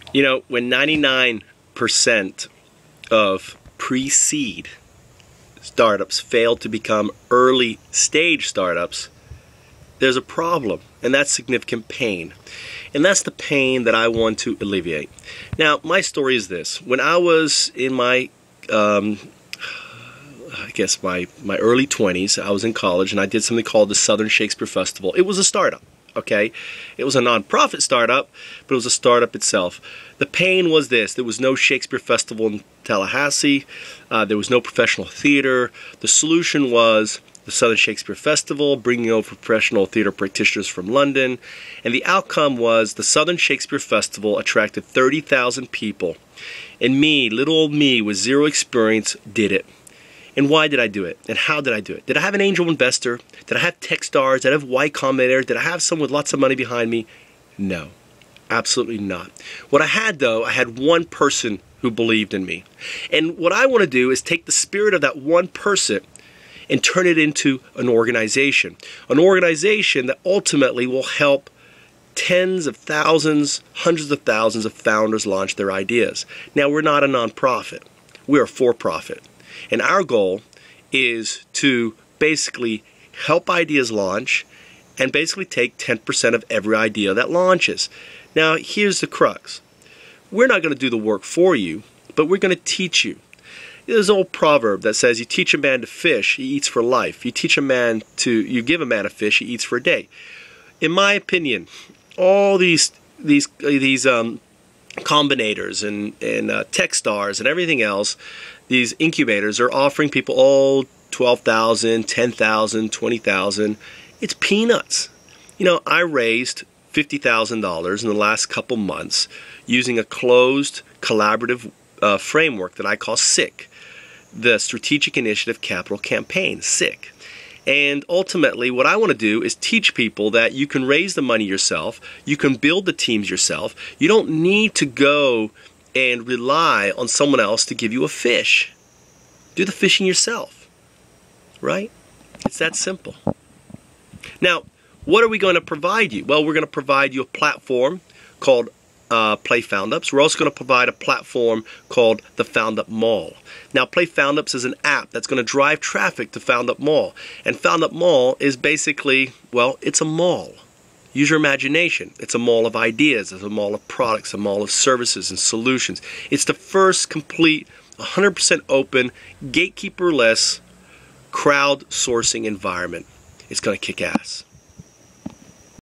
You know, when 99% of pre-seed startups fail to become early stage startups, there's a problem, and that's significant pain. And that's the pain that I want to alleviate. Now, my story is this. When I was in my, I guess my early 20s, I was in college, and I did something called the Southern Shakespeare Festival. It was a startup, okay? It was a non-profit startup, but it was a startup itself. The pain was this. There was no Shakespeare Festival in Tallahassee. There was no professional theater. The solution was the Southern Shakespeare Festival, bringing over professional theater practitioners from London. And the outcome was the Southern Shakespeare Festival attracted 30,000 people. And me, little old me with zero experience, did it. And why did I do it? And how did I do it? Did I have an angel investor? Did I have Techstars? Did I have Y Combinator? Did I have someone with lots of money behind me? No, absolutely not. What I had, though, I had one person who believed in me. And what I want to do is take the spirit of that one person and turn it into an organization that ultimately will help tens of thousands, hundreds of thousands of founders launch their ideas. Now, we're not a nonprofit. We're a for-profit. And our goal is to basically help ideas launch and basically take 10% of every idea that launches. Now, here's the crux. We're not going to do the work for you, but we're going to teach you. There's an old proverb that says, you teach a man to fish, he eats for life. You give a man a fish, he eats for a day. In my opinion, all these combinators and Techstars and everything else, these incubators are offering people all $12,000, $10,000, $20,000. It's peanuts. You know, I raised $50,000 in the last couple months using a closed collaborative framework that I call SIC. The Strategic Initiative Capital Campaign, SIC. And ultimately, what I want to do is teach people that you can raise the money yourself, you can build the teams yourself, you don't need to go and rely on someone else to give you a fish. Do the fishing yourself, right? It's that simple. Now, what are we going to provide you? Well, we're going to provide you a platform called Play FoundUps. We're also going to provide a platform called the FoundUp Mall. Now, Play FoundUps is an app that's going to drive traffic to FoundUp Mall. And FoundUp Mall is basically, well, it's a mall. Use your imagination. It's a mall of ideas. It's a mall of products, a mall of services and solutions. It's the first complete, 100% open, gatekeeper-less, crowdsourcing environment. It's going to kick ass.